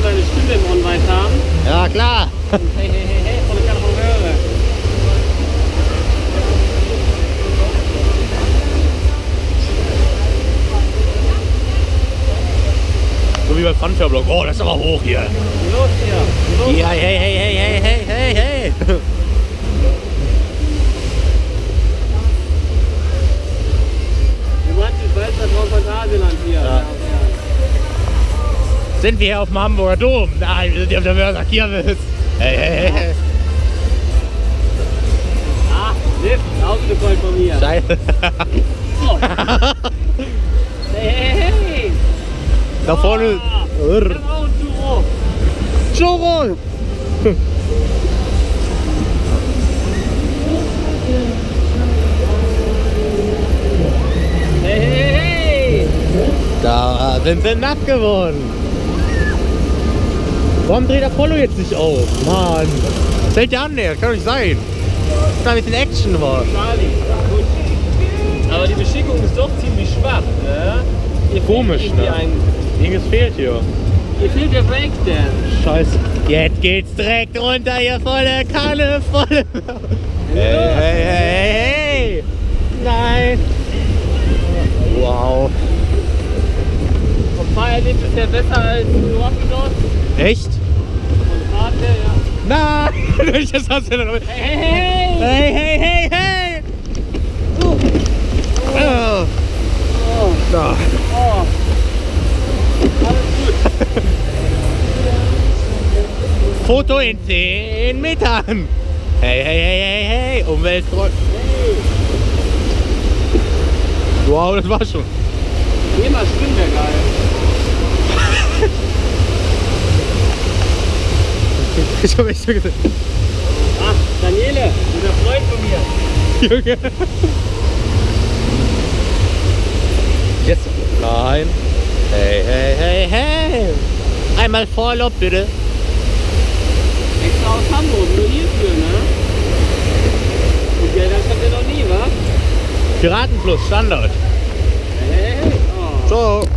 seine Stimme im On-Weiß haben. Ja, klar. Hey, hey, hey, hey, von der Höre. So wie bei Funfair-Blog. Oh, das ist aber hoch hier. Los hier. Los. Ja, hey, hey, hey, hey, hey, hey, hey. Du meinst, ich weiß, das war Phantasialand hier. Ja. Sind wir hier auf dem Hamburger Dom? Nein, wir sind hier auf der Mörser Kirmes. Hey, hey, hey, hey. Ah, Lift, ausgefolgt von mir. Scheiße. Oh. Hey, hey, hey. Da vorne. Churro. Hey, hey, hey. Da sind sie nass geworden. Warum dreht Apollo jetzt nicht auf? Mann. Was hält der an, der? Kann doch nicht sein. Da ein bisschen Action war. Charlie, gut. Aber die Beschickung ist doch ziemlich schwach, ne? Hier Komisch, fehlt irgendwie ne? Irgendwas fehlt hier. Hier fehlt der Breakdance. Scheiße. Jetzt geht's direkt runter hier, volle Kanne, volle... Hey, hey, hey, hey! Nein! Wow. Vom Fahrerlebnis ist ja besser als Orthodox. Echt? Von Fahrt her, ja. Nein! Das hast du noch... Hey, hey, hey! Hey, hey, hey, hey! Oh. Oh. Da. Oh. Alles gut. Foto in 10 Metern! Hey, hey, hey, hey, hey! Umweltfreund! Hey. Wow, das war schon. Geh mal schwimmen, wäre geil. Ich hab echt so gesagt. Ach, Daniele, guter Freund von mir. Junge. Jetzt. Nein. Hey, hey, hey, hey. Einmal Vorlauf, bitte. Extra aus Hamburg, nur hierfür, ne? Und Geld kommt ja noch nie, wa? Piratenfluss, Standard. Hey, hey, hey. Oh. So.